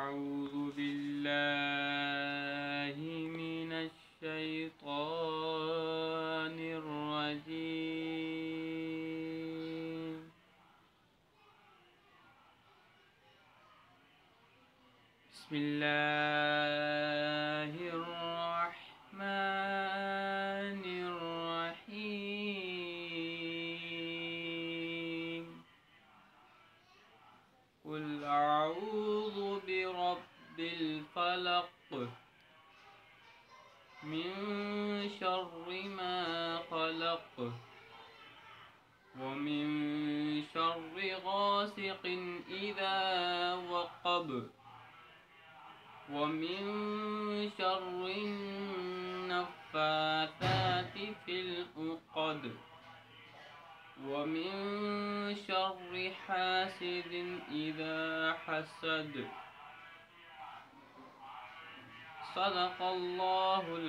أعوذ بالله من الشيطان الرجيم. بسم الله الرحمن الرحيم. قل أعوذ برب الفلق من شر ما خلق ومن شر غاسق إذا وقب ومن شر النفاثات في العقد ومن شر حاسد إذا حسد. صدق الله